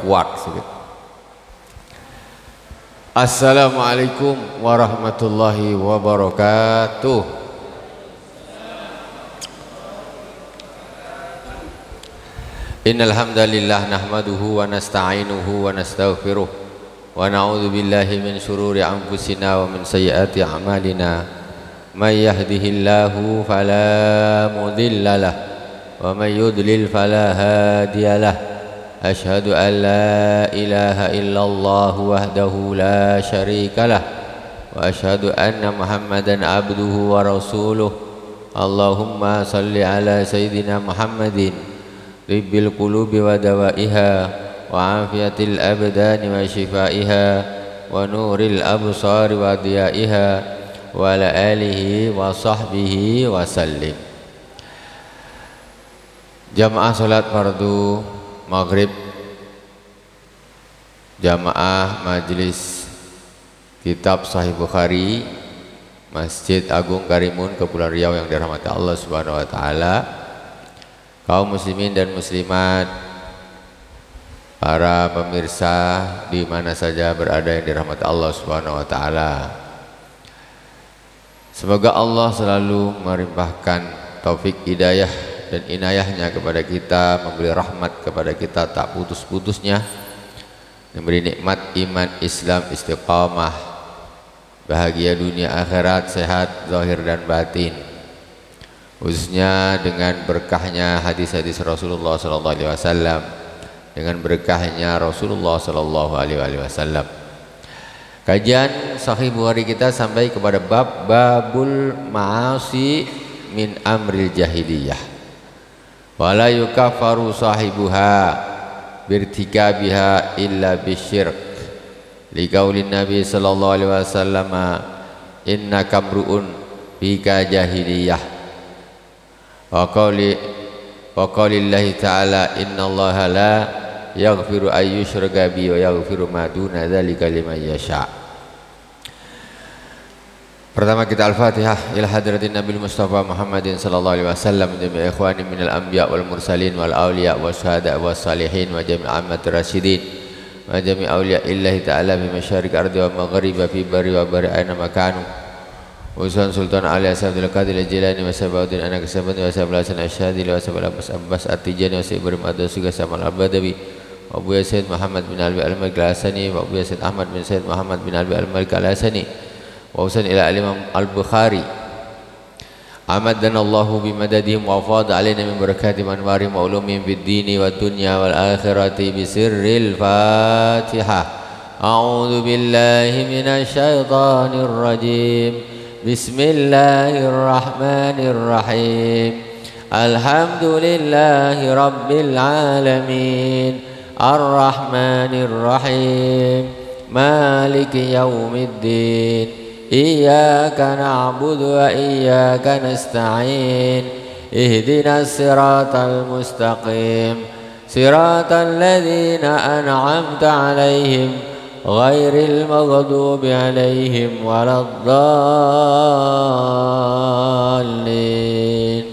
kuat sedikit. Assalamualaikum warahmatullahi wabarakatuh. Innal hamdalillah nahmaduhu wa nasta'inuhu wa nastaghfiruh wa na'udzu billahi min shururi anfusina wa min sayyiati a'malina. May yahdihillahu fala mudilla lahu wa may yudlil fala hadiya lahu. Asyhadu an la ilaha illallah wahdahu la syarika lah wa asyhadu anna Muhammadan abduhu wa rasuluh. Allahumma salli ala sayyidina Muhammadin Tibbil qulubi wa dawaiha wa afiyatil abdani wa shifaiha wa nuril absari wa diyaiha wa ala alihi wa sahbihi wa sallim. Jamaah salat fardu maghrib, jamaah majlis kitab Sahih Bukhari Masjid Agung Karimun Kepulauan Riau yang dirahmati Allah Subhanahu wa taala, kaum muslimin dan muslimat, para pemirsa di mana saja berada yang dirahmati Allah Subhanahu wa taala. Semoga Allah selalu melimpahkan taufik hidayah dan inayahnya kepada kita, memberi rahmat kepada kita tak putus-putusnya, memberi nikmat iman, Islam, istiqamah, bahagia dunia akhirat, sehat zahir dan batin, khususnya dengan berkahnya hadis-hadis Rasulullah sallallahu alaihi wasallam, dengan berkahnya Rasulullah sallallahu alaihi wasallam. Kajian Sahih Bukhari kita sampai kepada bab babul ma'asi min amril jahiliyah wala yukaffaru sahibuha birtikabiha illa bisyirk liqaulin nabi sallallahu alaihi wasallam innaka mru'un fika jahiliyah wa qaulillahi ta'ala innallaha la yaghfiru ay yushraka bihi wa yaghfiru ma duna dzalika liman yasha. Pertama kita Al-Fatihah ila hadratin Nabi Mustafa Muhammadin sallallahu alaihi wasallam jami' ikhwani minal anbiya wal mursalin wal awliya was syuhada was salihin wa jami' ammatir rasyidin wa jami' awliya illahi ta'ala bi masyariqi ardi wa maghribi fi bari wa bari aina makanu Usan Sultan Ali Ashabul Qadir Al-Jilani wa Sabahuddin anak sahabat wa sahabat Hasan Asyadili wa sahabat Abbas At-Tijani wa sahabat Ibrahim Suga Samal Al-Badawi wa Abu Yasid Muhammad bin Albi Al-Malik Al-Hasani wa Abu Yasid Ahmad bin Said Muhammad bin Albi Al-Malik Al-Hasani wa Usan ila Al-Imam Al-Bukhari amadana Allahu bimadadihim wa fadha alaina min barakatihim anwarihim wa ulumihim fid dini wa dunya wal akhirati bi sirril Fatihah. A'udzu billahi minasy syaithanir rajim. Bismillahirrahmanirrahim. Alhamdulillahi rabbil alamin. Ar-Rahmanirrahim. Maliki yaumiddin. Iyyaka na'budu wa iyyaka nasta'in. Ihdinas siratal mustaqim. Siratal ladzina an'amta 'alaihim ghairil maghdubi 'alaihim waladdallin.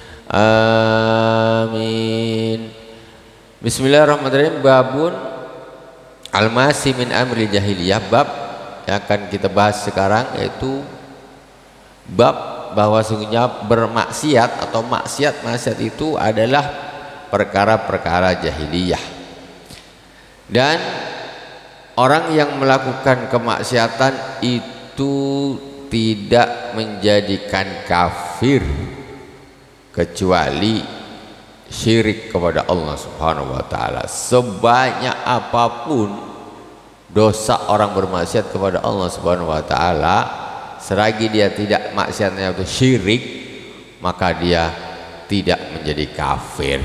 Amin. Bismillahirrahmanirrahim. Babun al-masi min amri jahiliyah. Bab yang akan kita bahas sekarang yaitu bab bahwa sungguhnya bermaksiat atau maksiat itu adalah perkara-perkara jahiliyah, dan orang yang melakukan kemaksiatan itu tidak menjadikan kafir kecuali syirik kepada Allah Subhanahu wa taala. Sebanyak apapun dosa orang bermaksiat kepada Allah Subhanahu wa taala, selagi dia tidak maksiatnya itu syirik, maka dia tidak menjadi kafir.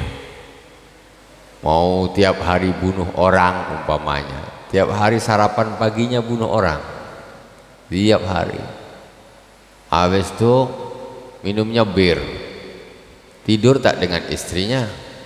Mau tiap hari bunuh orang umpamanya, tiap hari sarapan paginya bunuh orang, tiap hari, habis itu minumnya bir, tidur tak dengan istrinya,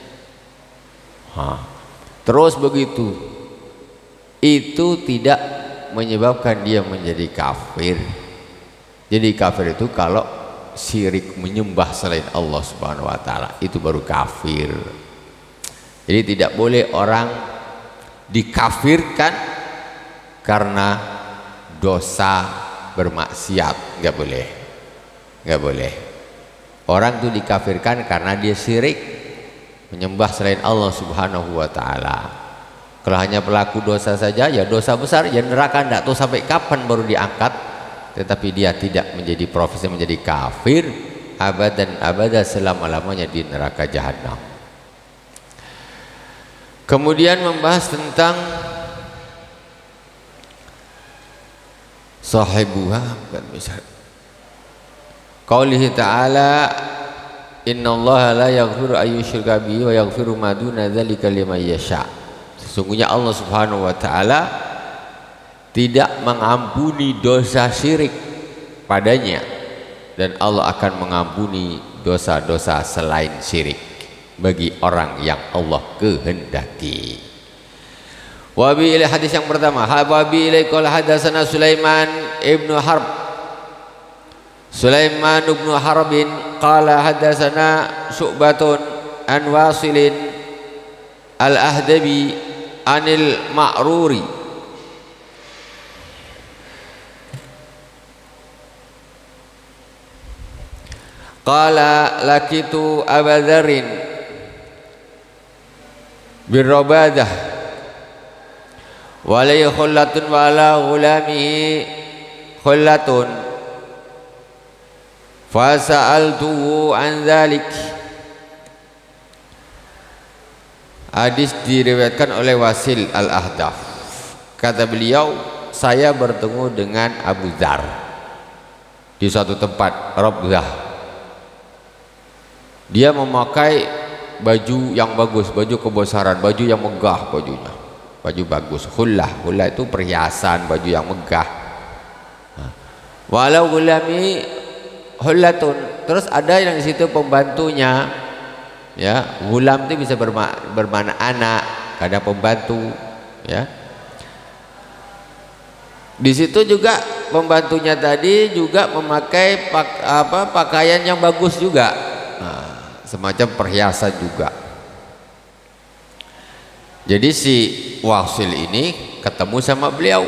terus begitu, itu tidak menyebabkan dia menjadi kafir. Jadi kafir itu kalau syirik menyembah selain Allah Subhanahu wa taala, itu baru kafir. Jadi tidak boleh orang dikafirkan karena dosa bermaksiat, nggak boleh, nggak boleh. Orang itu dikafirkan karena dia syirik, menyembah selain Allah Subhanahu wa taala. Kalau hanya pelaku dosa saja, ya dosa besar, ya neraka, enggak tahu sampai kapan baru diangkat. Tetapi dia tidak menjadi profesi, menjadi kafir abadan abada, selama-lamanya di neraka jahanam. Kemudian membahas tentang sahibuha, bukan bisa. Qaulihi ta'ala, innallaha la yaghfiru an yushraka bihi wa yaghfiru ma duna dzalika liman yasha. Sesungguhnya Allah Subhanahu wa taala tidak mengampuni dosa syirik padanya, dan Allah akan mengampuni dosa-dosa selain syirik bagi orang yang Allah kehendaki. Wa bi ila hadis yang pertama, hababi ilaikal hadatsana Sulaiman ibnu Harb. Sulaiman ibnu Harbin qala hadatsana Syu'batun an Wasilin al-Ahdabi anil Ma'ruri qala lakitu Abadzarin birrabadah walai khullatun wala ghulamihi khullatun fasa'altuhu an dzalik. Hadis diriwayatkan oleh Wasil al-Ahdaf. Kata beliau, saya bertemu dengan Abu Dzar di suatu tempat Rabzah. Dia memakai baju yang bagus, baju kebesaran, baju yang megah, bajunya baju bagus, khullah. Khullah itu perhiasan, baju yang megah. Walau gulami hullatun, terus ada yang di situ pembantunya, ya. Gulam itu bisa bermakna anak, kadang pembantu, ya. Di situ juga pembantunya tadi juga memakai pakaian yang bagus juga, semacam perhiasan juga. Jadi si Wasil ini ketemu sama beliau.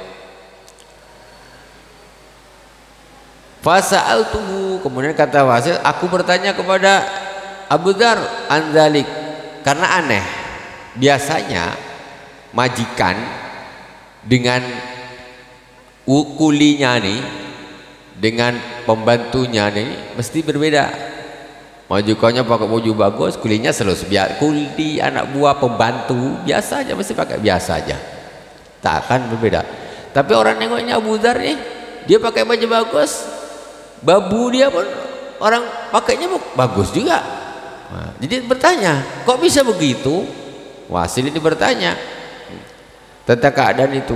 Fasa'altuhu, kemudian kata Wasil, aku bertanya kepada Abu Dzar an dzalik, karena aneh. Biasanya majikan dengan kulinya nih, dengan pembantunya nih mesti berbeda. Majikannya pakai baju bagus, kulinya selalu biasa. Kuli anak buah pembantu biasa aja, mesti pakai biasa aja, tak akan berbeda. Tapi orang nengoknya Abu Dzar nih, dia pakai baju bagus, babu dia pun orang pakainya bagus juga. Nah, jadi bertanya, kok bisa begitu? Wasil ini bertanya tentang keadaan itu.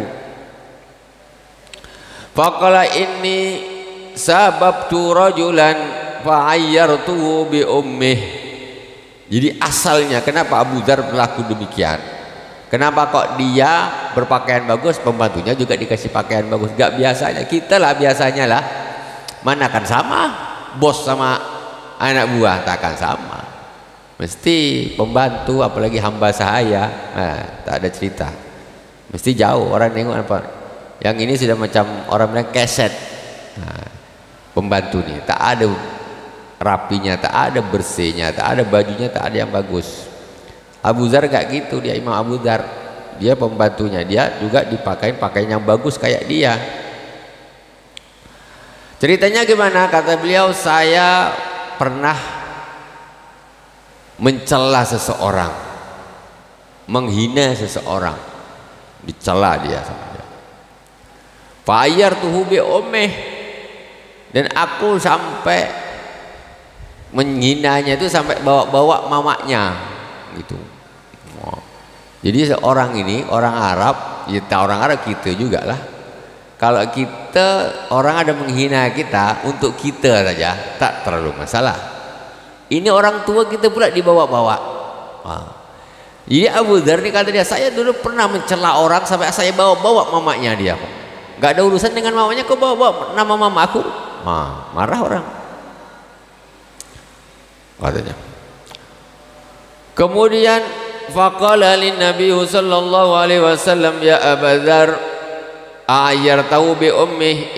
Faqala inni sababtu rajulan fa'ayyartuhu bi ummih. Jadi asalnya kenapa Abu Dzar berlaku demikian? Kenapa kok dia berpakaian bagus, pembantunya juga dikasih pakaian bagus? Gak biasanya, kita lah biasanya lah. Mana akan sama bos sama anak buah, tak akan sama. Mesti pembantu, apalagi hamba sahaya, tak ada cerita. Mesti jauh, orang nengok apa. Yang ini sudah macam orang bilang keset. Pembantu nih tak ada rapinya, tak ada bersihnya, tak ada bajunya, tak ada yang bagus. Abu Dzar gak gitu, dia Imam Abu Dzar, dia pembantunya, dia juga dipakai pakaian yang bagus kayak dia. Ceritanya gimana? Kata beliau, saya pernah mencela seseorang, menghina seseorang, dicela dia sama dia. Fa'ayyartuhu bi ummih, dan aku sampai menghinanya itu sampai bawa-bawa mamanya gitu. Jadi seorang ini orang Arab, kita orang Arab kita juga lah. Kalau kita orang ada menghina kita, untuk kita saja tak terlalu masalah. Ini orang tua kita pula dibawa-bawa. Jadi Abu Dzar ini kata dia, saya dulu pernah mencela orang sampai saya bawa-bawa mamanya dia. Gak ada urusan dengan mamanya, kok bawa-bawa nama mama aku? Marah orang. Katanya. Kemudian faqala lin Nabi sallallahu alaihi wasallam ya Abu Dzar ayyartahu bi ummih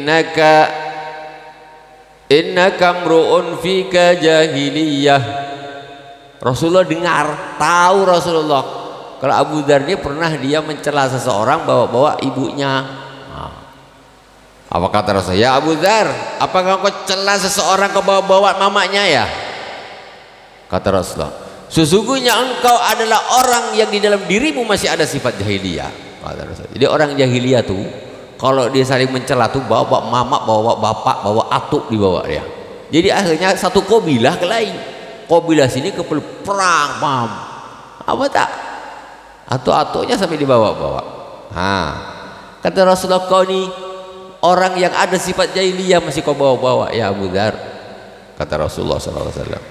innaka mru'un fika jahiliyah. Rasulullah dengar, tahu Rasulullah kalau Abu Dzar ini pernah dia mencela seseorang bawa-bawa ibunya. Apa kata Rasulullah? Ya Abu Dzar, apakah kau celah seseorang kau bawa-bawa mamanya ya? Kata Rasulullah, sesungguhnya engkau adalah orang yang di dalam dirimu masih ada sifat jahiliyah. Kata Rasulullah. Jadi orang jahiliyah tuh kalau dia saling mencela tuh bawa mama, bawa bapak, bawa atuk dibawa dia. Jadi akhirnya satu kabilah ke lain. Kabilah sini ke perang, paham? Apa tak? Atuk-atuknya sampai dibawa-bawa. Kata Rasulullah, kau nih orang yang ada sifat jahiliyah masih kau bawa-bawa ya Abu Dzar. Kata Rasulullah SAW.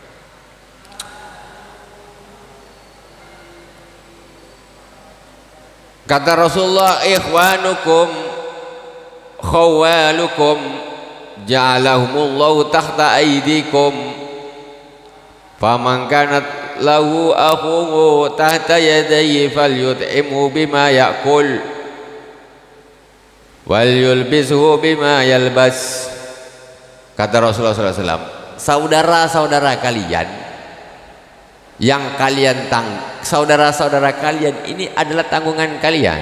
Kata Rasulullah, ikhwanukum khawalukum ja'alahumullahu tahta aydikum faman kanat lahu akhuhu tahta yadayhi falyut'imhu bima ya'kul wal yulbishu bima yalbas. Kata Rasulullah SAW, saudara-saudara kalian yang kalian saudara-saudara kalian ini adalah tanggungan kalian,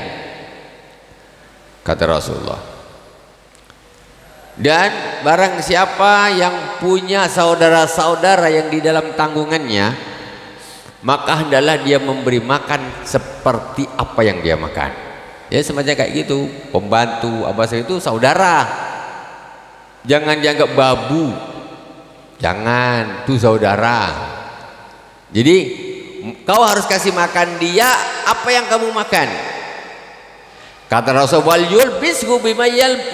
kata Rasulullah. Dan barang siapa yang punya saudara-saudara yang di dalam tanggungannya, maka hendaklah dia memberi makan seperti apa yang dia makan. Ya semacam kayak gitu, pembantu apa itu saudara. Jangan dianggap babu, jangan, itu saudara. Jadi kau harus kasih makan dia apa yang kamu makan. Kata Rasulullah, yulbishu bima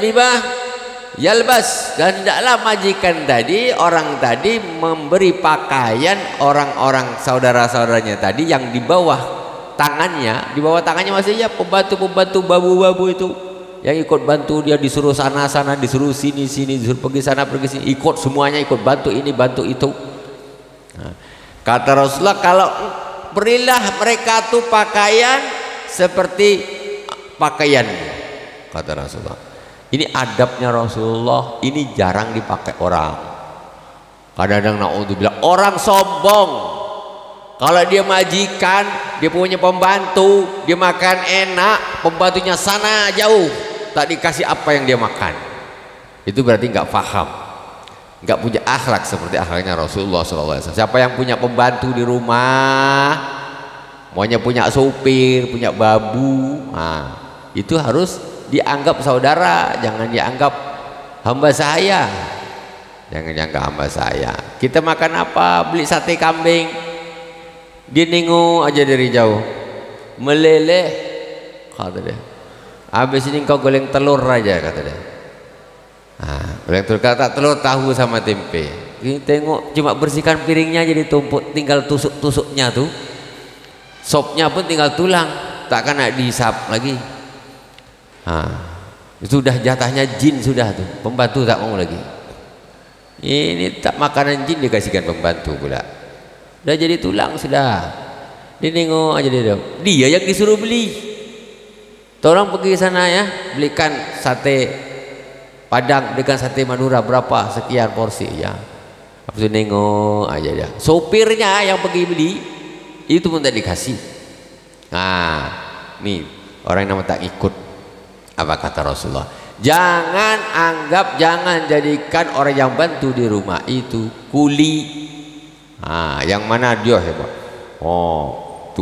yalbas, dan tidaklah majikan tadi, orang tadi memberi pakaian orang-orang saudara-saudaranya tadi yang di bawah tangannya. Di bawah tangannya maksudnya pembantu-pembantu babu-babu itu yang ikut bantu dia, disuruh sana-sana, disuruh sini-sini, disuruh pergi sana pergi sini, ikut semuanya, ikut bantu ini bantu itu. Kata Rasulullah, kalau berilah mereka tuh pakaian seperti pakaianmu. Kata Rasulullah. Ini adabnya Rasulullah, ini jarang dipakai orang. Kadang-kadang naudzubillah orang sombong. Kalau dia majikan, dia punya pembantu, dia makan enak, pembantunya sana jauh, tak dikasih apa yang dia makan. Itu berarti nggak paham, nggak punya akhlak seperti akhlaknya Rasulullah SAW. Siapa yang punya pembantu di rumah, maunya punya supir, punya babu, itu harus dianggap saudara, jangan dianggap hamba saya. Jangan dianggap hamba saya. Kita makan apa? Beli sate kambing, dia nengok aja dari jauh, meleleh, kata dia. Habis ini kau goreng telur aja, kata dia. Goreng telur, kata telur tahu sama tempe. Ini tengok cuma bersihkan piringnya jadi tumpuk, tinggal tusuk-tusuknya tuh. Sopnya pun tinggal tulang, tak kena dihisap lagi. Sudah jatahnya jin sudah tuh, pembantu tak mau lagi. Ini tak makanan jin dikasihkan pembantu pula. Udah jadi tulang sudah. Dia nengok aja dia yang disuruh beli. Tolong pergi sana ya, belikan sate Padang, belikan sate Madura berapa sekian porsi ya. Habis itu nengok aja dia. Sopirnya yang pergi beli itu pun tak dikasih. Nih orang yang nama tak ikut. Apa kata Rasulullah? Jangan jadikan orang yang bantu di rumah itu kuli. Yang mana dia hebat? Tuh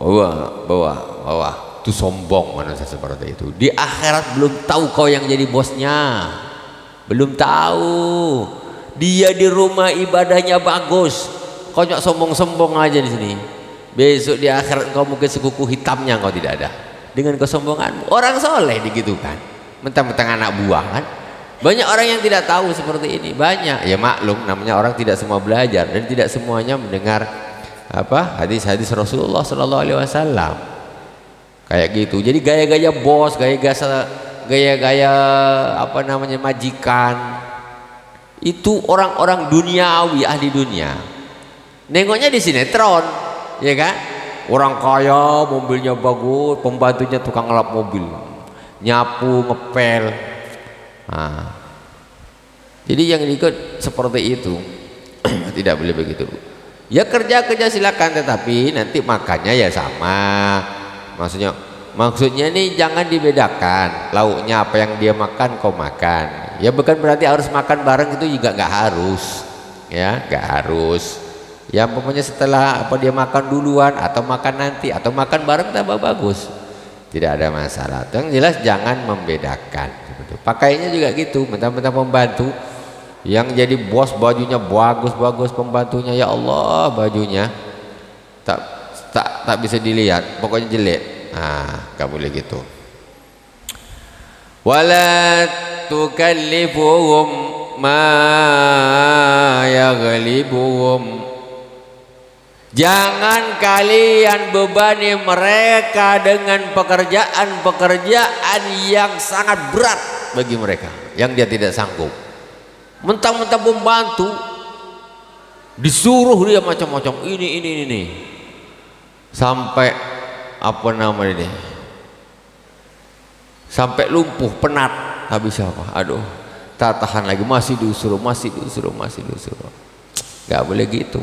bawah, tuh sombong manusia seperti itu. Di akhirat belum tahu kau yang jadi bosnya, belum tahu. Dia di rumah ibadahnya bagus, kau nyak sombong-sombong aja di sini. Besok di akhirat kau mungkin sekuku hitamnya kau tidak ada. Dengan kesombonganmu, orang soleh digitukan, mentang-mentang anak buah kan. Banyak orang yang tidak tahu seperti ini, banyak. Ya maklum, namanya orang tidak semua belajar dan tidak semuanya mendengar hadis-hadis Rasulullah SAW kayak gitu. Jadi gaya-gaya bos, gaya-gaya majikan itu orang-orang duniawi, ahli dunia. Nengoknya di sinetron, ya kan? Orang kaya mobilnya bagus, pembantunya tukang ngelap mobil, nyapu, ngepel. Nah, jadi yang ikut seperti itu tidak boleh begitu. Ya kerja silakan, tetapi nanti makannya ya sama. Maksudnya ini jangan dibedakan lauknya, apa yang dia makan kau makan. Ya bukan berarti harus makan bareng, itu juga nggak harus. Ya nggak harus. Ya pokoknya setelah apa dia makan duluan atau makan nanti atau makan bareng tambah bagus. Tidak ada masalah. Yang jelas jangan membedakan. Pakainya juga gitu, mentang-mentang pembantu. Yang jadi bos bajunya bagus-bagus, pembantunya ya Allah bajunya tak bisa dilihat, pokoknya jelek. Nah, gak boleh gitu. Wala tukallifuhum ma yaghlibuhum. Jangan kalian bebani mereka dengan pekerjaan-pekerjaan yang sangat berat bagi mereka, yang dia tidak sanggup. Mentang-mentang pembantu disuruh dia macam-macam ini sampai apa namanya ini, sampai lumpuh penat, habis apa, aduh tak tahan lagi, masih disuruh, nggak boleh gitu.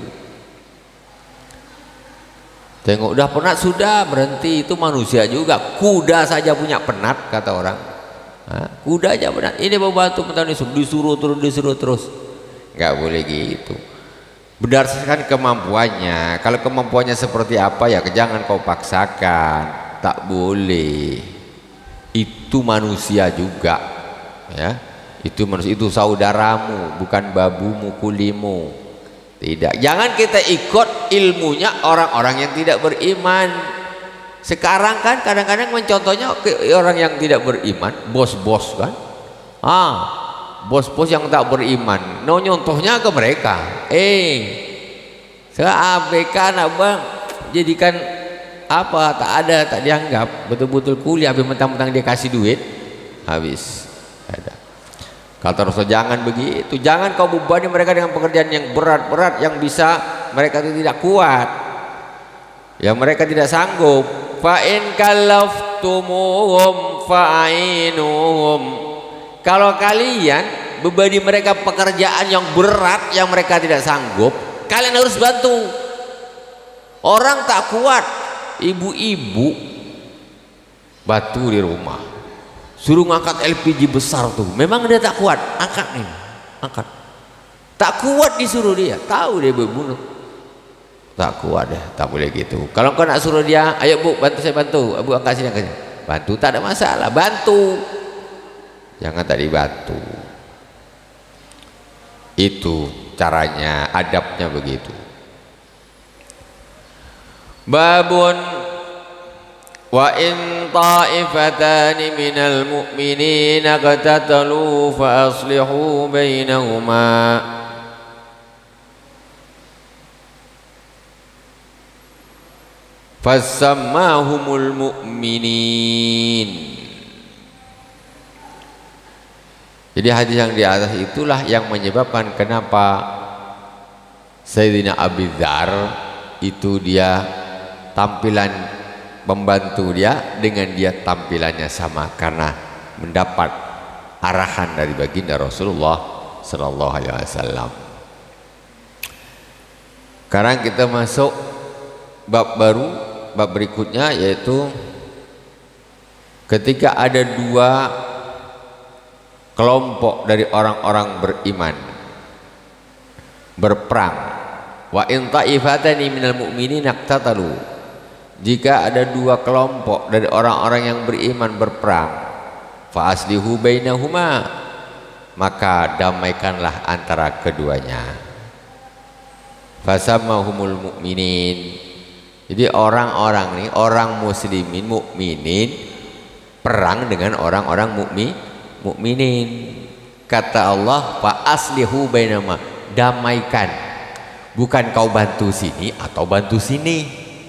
Tengok udah penat sudah berhenti, itu manusia juga, kuda saja punya penat kata orang. Kuda aja benar. Ini pembantu mentang disuruh terus, nggak boleh gitu. Berdasarkan kemampuannya. Kalau kemampuannya seperti apa ya jangan kau paksakan, tak boleh. Itu manusia juga, ya. Itu manusia, itu saudaramu, bukan babumu, kulimu. Tidak. Jangan kita ikut ilmunya orang-orang yang tidak beriman. Sekarang kan kadang-kadang mencontohnya ke orang yang tidak beriman, bos-bos kan, bos-bos yang tak beriman, nyontohnya ke mereka. Saya abaikan abang, jadikan apa, tak ada, tak dianggap, betul-betul kuliah, habis mentang-mentang dia kasih duit, habis. Ada. Kata Rasul jangan begitu, jangan kau bebani mereka dengan pekerjaan yang berat-berat yang bisa mereka tidak kuat, yang mereka tidak sanggup. Fa in kallaftumuhum fa'inuhum. Kalau kalian bebani mereka pekerjaan yang berat yang mereka tidak sanggup, kalian harus bantu. Orang tak kuat, ibu-ibu batu di rumah, suruh ngangkat LPG besar tuh, memang dia tak kuat, angkat nih, angkat. Tak kuat disuruh dia, tahu dia berbunuh. Tak kuat deh, tak boleh gitu. Kalau kau nak suruh dia, ayo bu bantu saya bantu, bu angkat sini, bantu, tak ada masalah, bantu. Jangan tak dibantu. Itu caranya, adabnya begitu. Babun wa in ta'ifatani minal mu'minina qatatalu fa aslihu bainahuma. Fasammahumul mu'minin. Jadi hadis yang di atas itulah yang menyebabkan kenapa Sayyidina Abi Dzar itu dia tampilan pembantu dia dengan dia tampilannya sama, karena mendapat arahan dari baginda Rasulullah sallallahu alaihi wasallam. Sekarang kita masuk bab baru. Bab berikutnya yaitu ketika ada dua kelompok dari orang-orang beriman berperang, wa in ta'ifatani minal mu'minin iqtatalu, jika ada dua kelompok dari orang-orang yang beriman berperang, fa aslihu bainahuma, maka damaikanlah antara keduanya. Fasammahumul mu'minin. Jadi orang-orang nih, orang muslimin, mukminin perang dengan orang-orang mukminin. Kata Allah, fa aslihu bainama, damaikan. Bukan kau bantu sini atau bantu sini.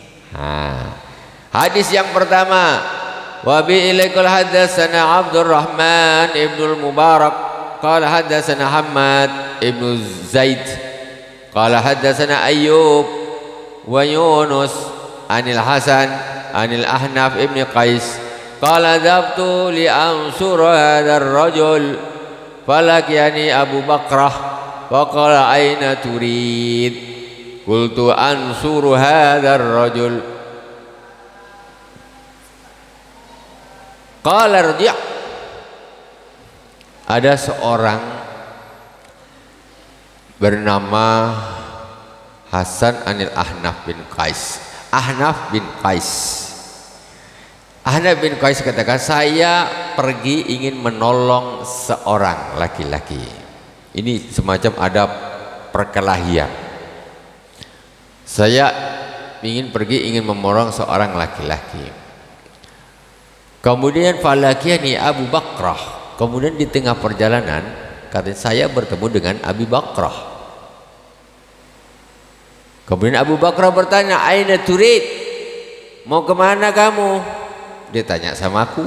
Hadis yang pertama, wa bi ilaikal hadatsana Abdurrahman ibnul Mubarak qala hadatsana Hammad ibnu Zaid qala hadatsana Ayyub wa Yunus anil Hasan anil Ahnaf ibn Qais qala dhabtu li ansur hadzal rajul falakiyani Abu Bakrah wa qala aina turid qultu ansuru hadzal rajul qala rji'. Ada seorang bernama Hasan anil Ahnaf bin Qais. Ahnaf bin Qais. Ahnaf bin Qais katakan, saya pergi ingin menolong seorang laki-laki. Ini semacam ada perkelahian. Saya ingin menolong seorang laki-laki. Kemudian falakiyani Abu Bakrah. Kemudian di tengah perjalanan katanya saya bertemu dengan Abu Bakrah. Kemudian Abu Bakrah bertanya, aina turid? Mau kemana kamu? Dia tanya sama aku.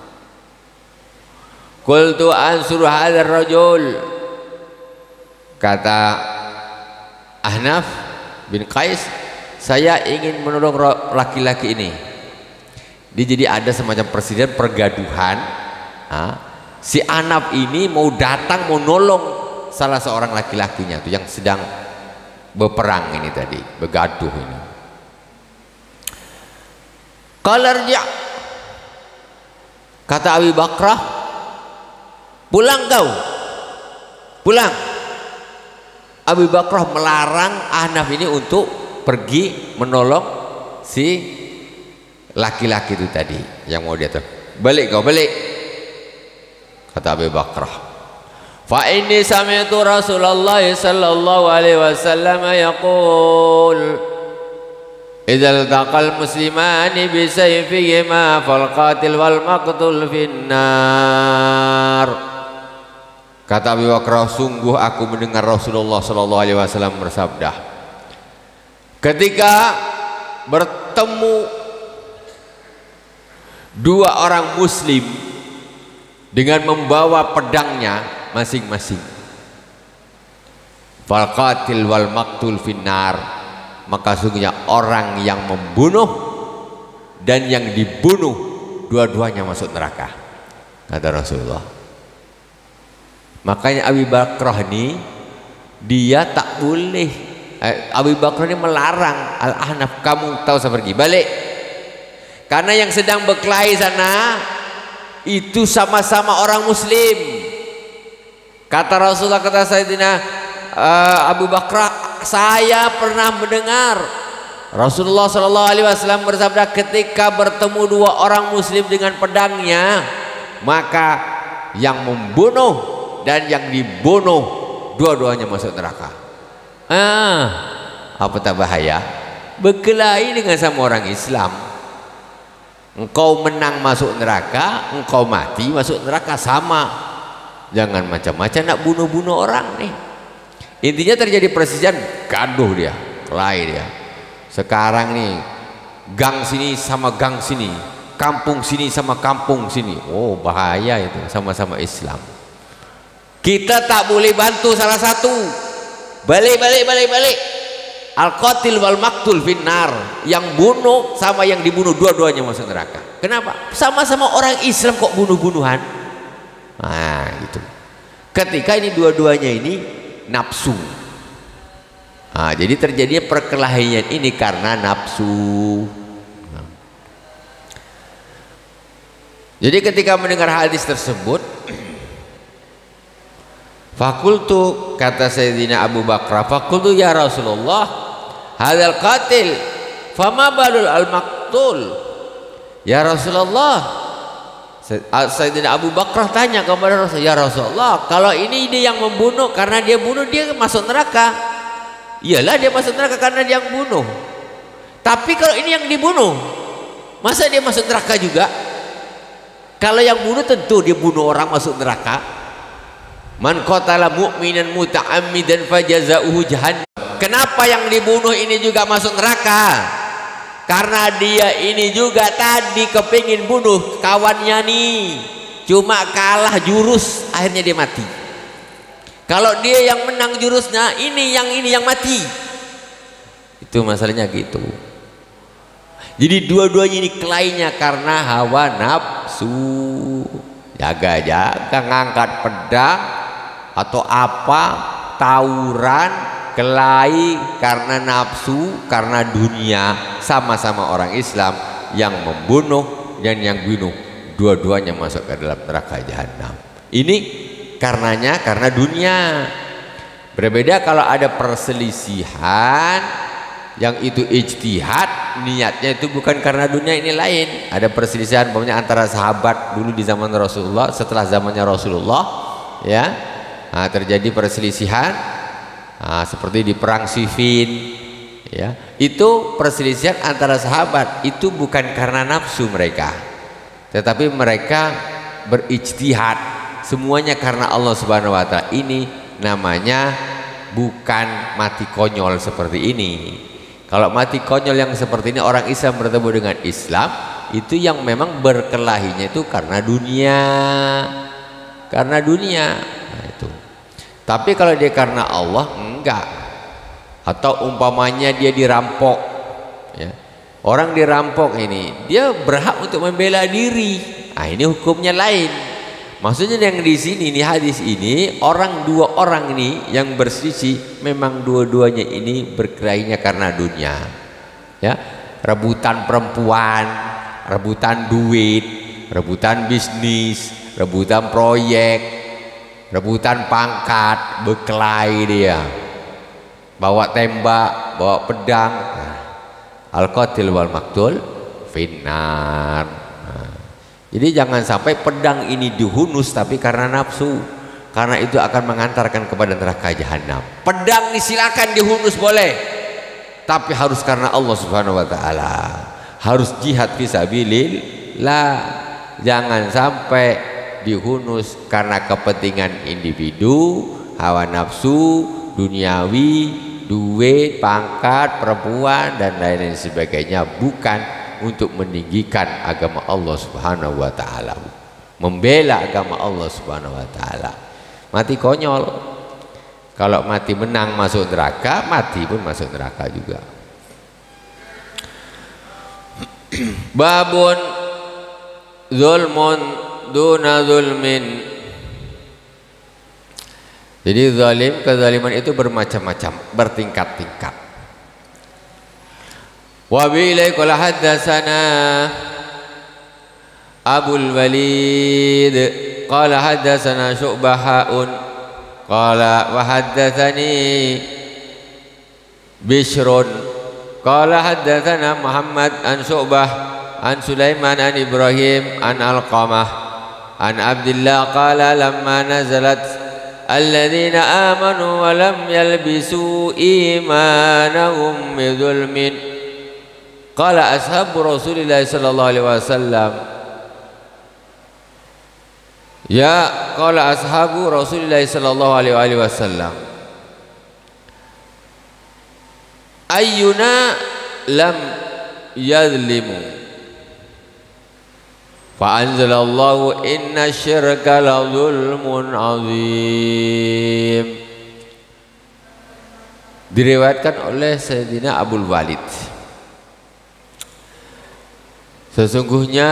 Qultu ansuru hadzal rajul. Kata Ahnaf bin Qais, saya ingin menolong laki-laki ini. Dia jadi ada semacam presiden pergaduhan. Si Ahnaf ini mau datang mau nolong salah seorang laki-lakinya tuh yang sedang berperang ini tadi, bergaduh ini. Qala rji'. Kata Abu Bakrah, pulang kau, pulang. Abu Bakrah melarang Ahnaf ini untuk pergi menolong si laki-laki itu tadi yang mau dia tuh. Balik kau, balik. Kata Abu Bakrah, fa inni sami'tu Rasulullah sallallahu alaihi wasallam yaqul idzal taqal muslimani bi sayfihima fal qatil wal maqtul finnar. Kata Abu Bakrah, sungguh aku mendengar Rasulullah sallallahu alaihi wasallam bersabda, ketika bertemu dua orang muslim dengan membawa pedangnya masing-masing, fal qatil wal maqtul finnar, maka sungguhnya orang yang membunuh dan yang dibunuh dua-duanya masuk neraka, kata Rasulullah. Makanya Abu Bakrah ini dia tak boleh, Abu Bakrah ini melarang Al-Ahnaf, kamu tahu saya pergi, balik, karena yang sedang berkelahi sana itu sama-sama orang muslim. Kata Rasulullah, kata Sayyidina Abu Bakrah, saya pernah mendengar Rasulullah sallallahu alaihi wasallam bersabda, ketika bertemu dua orang muslim dengan pedangnya, maka yang membunuh dan yang dibunuh dua-duanya masuk neraka. Apa tak bahaya berkelahi dengan sama orang Islam? Engkau menang masuk neraka, engkau mati masuk neraka, sama. Jangan macam-macam nak bunuh-bunuh orang nih. Intinya terjadi perselisihan, gaduh dia, kelahi dia. Sekarang nih gang sini sama gang sini, kampung sini sama kampung sini. Oh bahaya itu, sama-sama Islam. Kita tak boleh bantu salah satu. Balik. Al-qatil wal maqtul finnar, yang bunuh sama yang dibunuh dua-duanya masuk neraka. Kenapa? Sama-sama orang Islam kok bunuh-bunuhan. Nah gitu. Ketika ini dua-duanya ini nafsu. Jadi terjadinya perkelahian ini karena nafsu. Jadi ketika mendengar hadis tersebut, fakultu, kata Sayyidina Abu Bakrah, fakultu ya Rasulullah, hadzal qatil fama balul al maqtul. Ya Rasulullah, Sayyidina Abu Bakrah tanya kepada Rasulullah, ya Rasulullah, kalau ini dia yang membunuh, karena dia bunuh dia masuk neraka. Iyalah dia masuk neraka karena dia yang bunuh. Tapi kalau ini yang dibunuh, masa dia masuk neraka juga? Kalau yang bunuh tentu dia bunuh orang masuk neraka. Man qatala mu'minan muta'ammidan fajaza'uhu jahannam. Kenapa yang dibunuh ini juga masuk neraka? Karena dia ini juga tadi kepingin bunuh kawannya nih, cuma kalah jurus, akhirnya dia mati. Kalau dia yang menang jurusnya, ini yang mati. Itu masalahnya gitu. Jadi dua-duanya ini kelainya karena hawa nafsu. Jaga-jaga ngangkat pedang atau apa, tawuran, kelahi karena nafsu, karena dunia. Sama-sama orang Islam yang membunuh dan yang bunuh, dua-duanya masuk ke dalam neraka jahanam. Ini karenanya karena dunia. Berbeda kalau ada perselisihan yang itu ijtihad, niatnya itu bukan karena dunia, ini lain. Ada perselisihan umpamanya antara sahabat dulu di zaman Rasulullah, setelah zamannya Rasulullah, ya, nah, terjadi perselisihan, nah, seperti di perang Siffin, ya, itu perselisihan antara sahabat, itu bukan karena nafsu mereka, tetapi mereka berijtihad, semuanya karena Allah Subhanahu wa Ta'ala. Ini namanya bukan mati konyol seperti ini. Kalau mati konyol yang seperti ini, orang Islam bertemu dengan Islam, itu yang memang berkelahinya itu karena dunia, karena dunia. Nah, itu. Tapi kalau dia karena Allah, enggak. Atau umpamanya dia dirampok, ya. Orang dirampok ini, dia berhak untuk membela diri. Nah, ini hukumnya lain. Maksudnya yang di sini, ini hadis ini, dua orang ini yang bersisi, memang dua-duanya ini berkelahinya karena dunia, ya, rebutan perempuan, rebutan duit, rebutan bisnis, rebutan proyek, rebutan pangkat, berkelahi dia, bawa tembak, bawa pedang. Nah, al-qatil wal maktul finnar. Jadi jangan sampai pedang ini dihunus tapi karena nafsu, karena itu akan mengantarkan kepada neraka jahanam. Pedang silakan dihunus boleh, tapi harus karena Allah Subhanahu wa Ta'ala, harus jihad fisabilillah. Jangan sampai dihunus karena kepentingan individu, hawa nafsu, duniawi, duit, pangkat, perempuan dan lain-lain sebagainya, bukan untuk meninggikan agama Allah Subhanahu wa Ta'ala, membela agama Allah Subhanahu wa Ta'ala. Mati konyol. Kalau mati menang masuk neraka, mati pun masuk neraka juga. Babun zulmun duna zulmin. Jadi zalim, kezaliman itu bermacam-macam, bertingkat-tingkat. Wa bi'ilai qala haddatsana Abul Walid qala haddatsana Syu'bahun qala wa haddatsani Bishrun qala haddatsana Muhammad an Syu'bah an Sulaiman an Ibrahim an Alqamah an Abdullah qala lamma nazalat alladhina amanu wa lam yalbisu imanahum bidzulmin qala ashabu Rasulillah sallallahu alaihi wasallam qala ashabu Rasulillah sallallahu alaihi wasallam ayyuna lam yadhlimu fa anzalallahu inna syirka la zulmun azim. Diriwayatkan oleh Sayyidina Abul Walid, sesungguhnya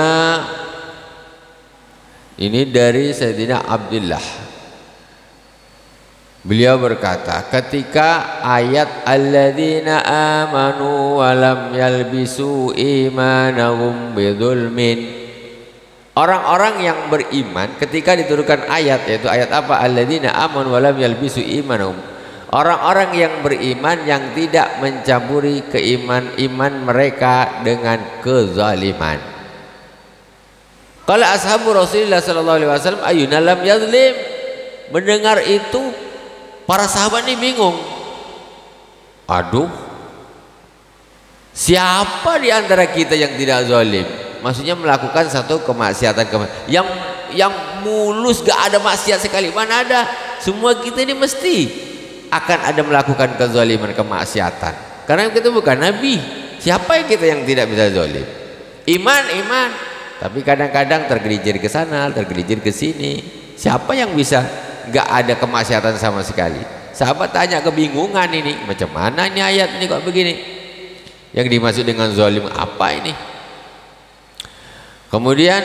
ini dari Sayyidina Abdullah, beliau berkata ketika ayat alladzina amanu wa lam yalbisu imanahum bidzulmin, orang-orang yang beriman, ketika diturunkan ayat, yaitu ayat apa? Alladzina amanu wa lam yalbisu imanahum, orang-orang yang beriman yang tidak mencampuri iman mereka dengan kezaliman. Kalau ashabu Rasulullah sallallahu alaihi wasallam ayyuna lam yadzlim, mendengar itu para sahabat ini bingung. Aduh, siapa di antara kita yang tidak zalim? Maksudnya melakukan satu kemaksiatan yang mulus, gak ada maksiat sekali. Mana ada? Semua kita ini mesti akan ada melakukan kezaliman, kemaksiatan. Karena kita bukan nabi. Siapa yang kita yang tidak bisa zalim? Iman, tapi kadang-kadang tergelincir ke sana, tergelincir ke sini. Siapa yang bisa nggak ada kemaksiatan sama sekali? Sahabat tanya, kebingungan ini, macam mana ini ayat ini kok begini? Yang dimaksud dengan zalim apa ini? Kemudian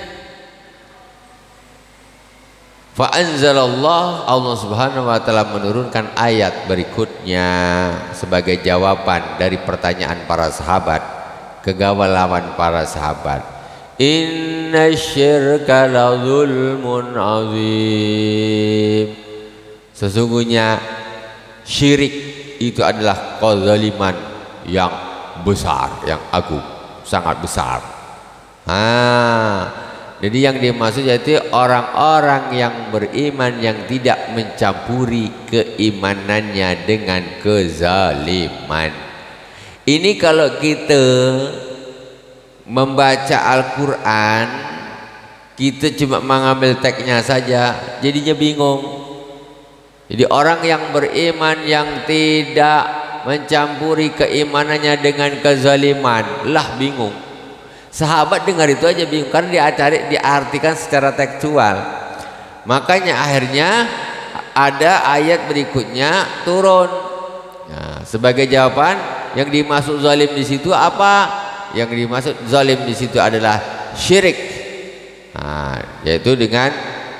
fa anzalallah, Allah Subhanahu wa taala menurunkan ayat berikutnya sebagai jawaban dari pertanyaan para sahabat, kegalauan para sahabat. Inna syirka la zulmun azim. Sesungguhnya syirik itu adalah kezaliman yang besar, yang agung, sangat besar. Jadi yang dimaksud yaitu orang-orang yang beriman yang tidak mencampuri keimanannya dengan kezaliman. Ini kalau kita membaca Al-Quran, kita cuma mengambil teksnya saja, jadinya bingung. Jadi orang yang beriman yang tidak mencampuri keimanannya dengan kezaliman, lah bingung. Sahabat dengar itu aja bingung karena diartikan secara tekstual. Makanya akhirnya ada ayat berikutnya turun. Nah, sebagai jawaban yang dimaksud zalim di situ apa? Yang dimaksud zalim di situ adalah syirik. Yaitu dengan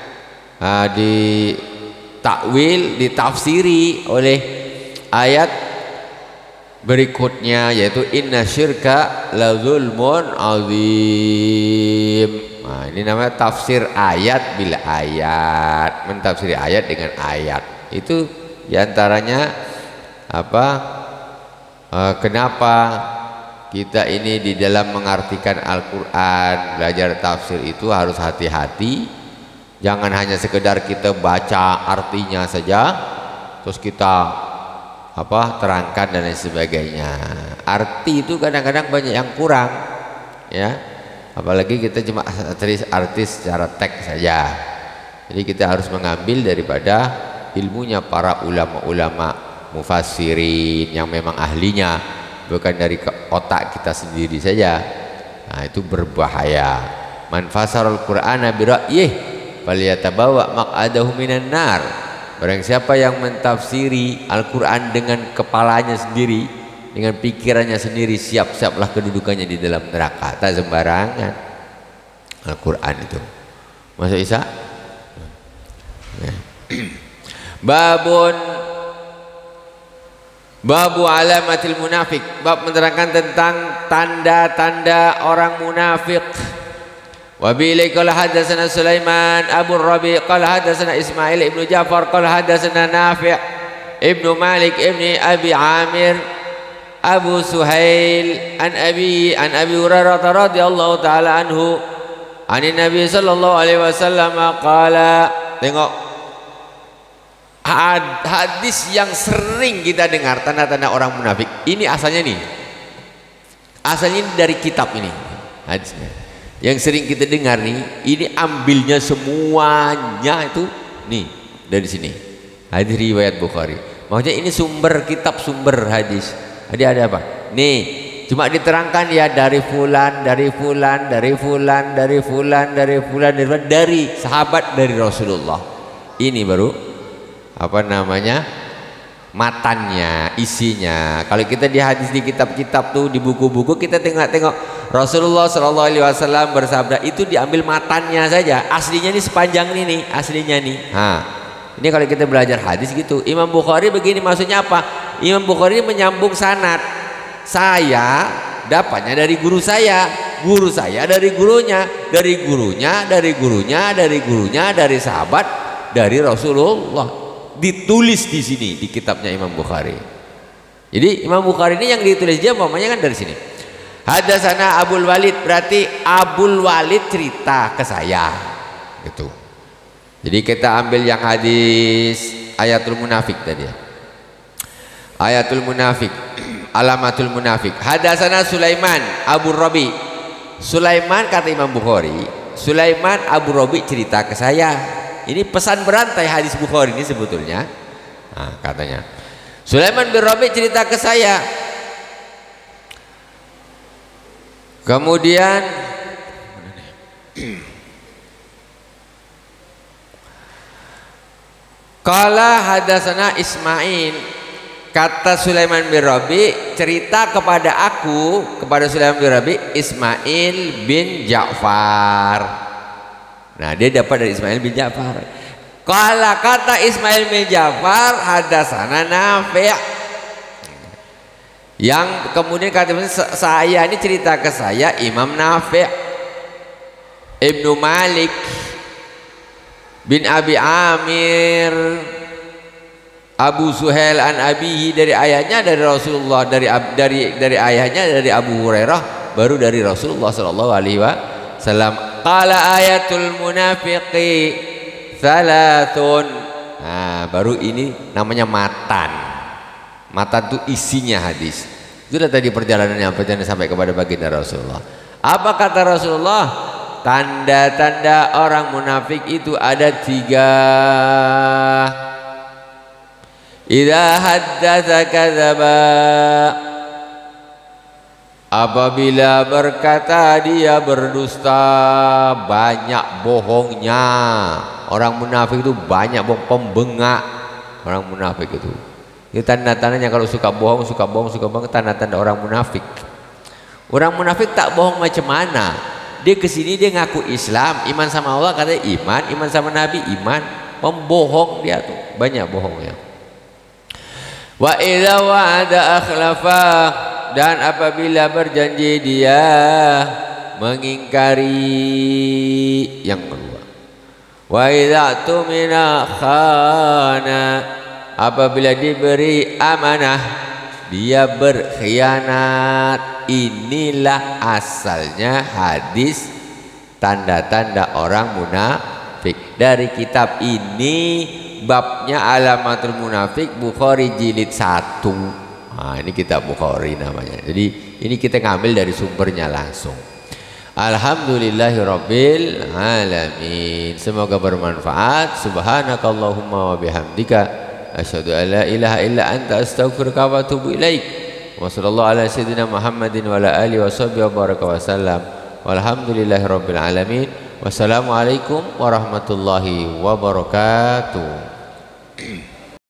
ditakwil, ditafsiri oleh ayat berikutnya yaitu inna syirka la zulmun azim. Ini namanya tafsir ayat bil ayat, mentafsiri ayat dengan ayat. Itu diantaranya apa? Kenapa kita ini di dalam mengartikan Al-Quran, belajar tafsir itu harus hati-hati. Jangan hanya sekedar kita baca artinya saja terus kita terangkan dan lain sebagainya. Arti itu kadang-kadang banyak yang kurang, ya. Apalagi kita cuma artis secara teks saja. Jadi kita harus mengambil daripada ilmunya para ulama-ulama mufassirin yang memang ahlinya, bukan dari otak kita sendiri saja. Nah, itu berbahaya. Man fasarul Qur'ana bi ra'yih falyatabawa maq'adahu minan nar. Barang siapa yang mentafsiri Al-Quran dengan kepalanya sendiri, dengan pikirannya sendiri, siap-siaplah kedudukannya di dalam neraka. Tak sembarangan Al-Quran itu. Masuk Isa? Babu alamatil munafik. Bab menerangkan tentang tanda-tanda orang munafik. وبه قال حدثنا سليمان أبو الربيع قال حدثنا إسماعيل ابن جعفر قال حدثنا نافع ابن مالك ابن أبي عامر أبو سهيل عن أبي هريرة رضي الله تعالى عنه عن النبي صلى الله عليه وسلم قال. Tengok hadis yang sering kita dengar tanda-tanda orang munafik ini asalnya dari kitab ini hadisnya. Yang sering kita dengar nih, ini ambilnya semuanya itu nih dari sini. Hadis riwayat Bukhari. Maksudnya ini sumber kitab, sumber hadis. Jadi ada apa? Nih, cuma diterangkan ya dari fulan, dari fulan, dari fulan, dari fulan, dari fulan, dari sahabat dari Rasulullah. Ini baru apa namanya? Matannya, isinya. Kalau kita di hadis, di kitab-kitab tuh, di buku-buku kita tengok Rasulullah Shallallahu Alaihi Wasallam bersabda itu diambil matannya saja, aslinya ini sepanjang ini nih, aslinya nih. Ini kalau kita belajar hadis gitu. Imam Bukhari begini maksudnya apa? Imam Bukhari menyambung sanad. Saya dapatnya dari guru saya dari gurunya, dari gurunya, dari gurunya, dari gurunya, dari sahabat, dari Rasulullah. Ditulis di sini di kitabnya Imam Bukhari. Jadi Imam Bukhari ini yang ditulis dia umpamanya kan dari sini. Hadatsana Abul Walid, berarti Abul Walid cerita ke saya gitu. Jadi kita ambil yang hadis ayatul munafik tadi. Ayatul munafik, alamatul munafik. Hadatsana Sulaiman Abu Rabi. Sulaiman kata Imam Bukhari, Sulaiman Abu Rabi cerita ke saya. Ini pesan berantai hadis Bukhari ini sebetulnya. Katanya Sulaiman bin Rabi cerita ke saya. Kemudian qala hadatsana Ismail kata Sulaiman bin Rabi, cerita kepada aku, kepada Sulaiman bin Rabi, Ismail bin Ja'far. Nah, dia dapat dari Ismail bin Ja'far. Kalau kata Ismail bin Ja'far, hadatsana Nafi'. Yang kemudian kata saya ini cerita ke saya Imam Nafi' Ibnu Malik bin Abi Amir Abu Suhail an abihi, dari ayahnya dari Rasulullah, dari ayahnya dari Abu Hurairah, baru dari Rasulullah sallallahu alaihi wasallam. Qala ayatul munafiqi salatun. Nah, baru ini namanya matan. Matan itu isinya hadis. Sudah tadi perjalanannya sampai kepada baginda Rasulullah. Apa kata Rasulullah? Tanda-tanda orang munafik itu ada 3. Idza haddatsa kadzaba, apabila berkata dia berdusta, banyak bohongnya. Orang munafik itu banyak bohong, pembengak. Orang munafik itu tanda-tandanya kalau suka bohong, tanda-tanda orang munafik. Orang munafik tak bohong macam mana? Dia kesini dia ngaku Islam, iman sama Allah, katanya iman sama Nabi iman, pembohong dia tuh, banyak bohongnya. Wa idza wa'ada akhlafa, dan apabila berjanji dia mengingkari. Yang kedua, wa idza tumina khana, apabila diberi amanah dia berkhianat. Inilah asalnya hadis tanda-tanda orang munafik. Dari kitab ini babnya Alamatul Munafik, Bukhari jilid 1. Nah, ini kitab Bukhari namanya. Jadi ini kita ngambil dari sumbernya langsung. Alhamdulillahirabbil alamin. Semoga bermanfaat. Subhanakallahumma wa bihamdika asyhadu an la ilaha illa anta astaghfiruka wa atubu ilaik. Wa sallallahu ala sayyidina Muhammadin wa ala alihi washabbihi wa baraka wa sallam. Walhamdulillahirabbil alamin. Wassalamualaikum warahmatullahi wabarakatuh.